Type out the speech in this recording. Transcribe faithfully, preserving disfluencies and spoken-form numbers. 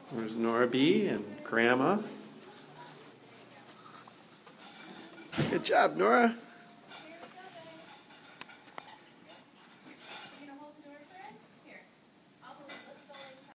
There's Nora B and Grandma. Good job, Nora.